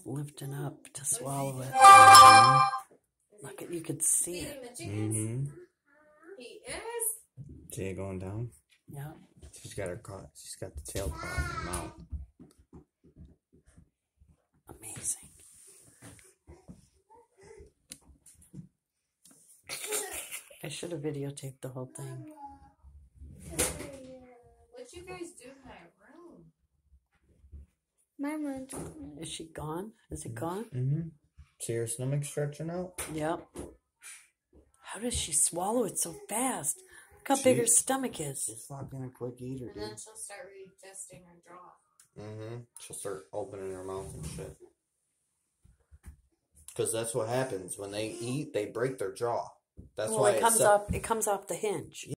lifting up to swallow it. Look at, you could see it. He is. See it going down? Yeah. She's got her caught. She's got the tail caught in her mouth. Amazing. I should have videotaped the whole thing. What'd you guys do in my room? My room's Is she gone? Is it gone? See her stomach stretching out? Yep. How does she swallow it so fast? Look how big her stomach is. She's not being a quick eater, And dude. then she'll start readjusting her jaw. She'll start opening her mouth and shit. Because that's what happens. When they eat, they break their jaw. That's why it comes off the hinge.